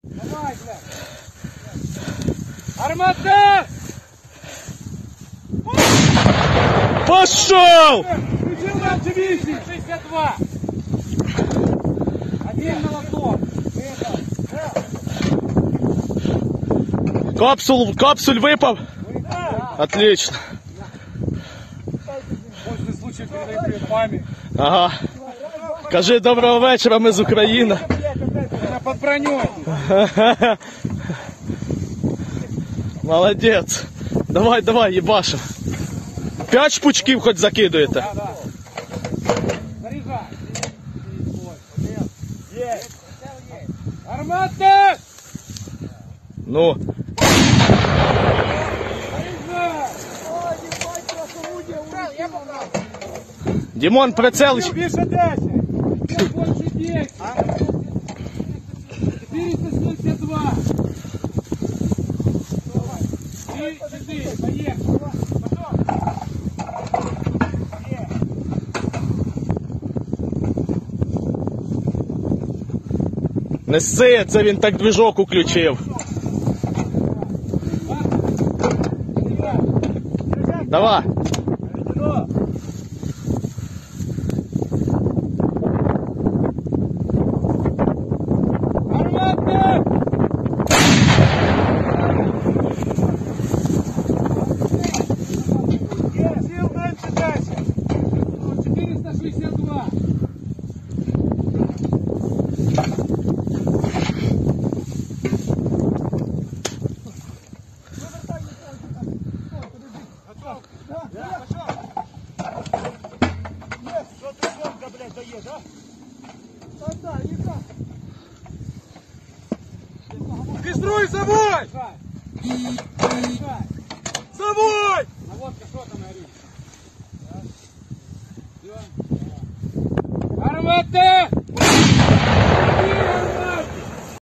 Давай, блядь. Армата! Пошел! Включил нам 62. Один молоток. Капсуль выпал. Отлично. После случая передаю привет маме. Ага. Кажи доброго вечора, ми з України. Я под броней. Молодець. Давай, давай, їбашим. 5 шпучків хоч закидуєте. Да, да. Заряжай. Есть. Армата! Ну. Дімон, прицел. Більше 10. Больше 10. 472. 3, 4. Поехали. Неси, це він так движок уключив. Давай. Армата! Сил дальше, дальше. 462. Региструй, завой! Завой! Наводка, что там горит? Армата!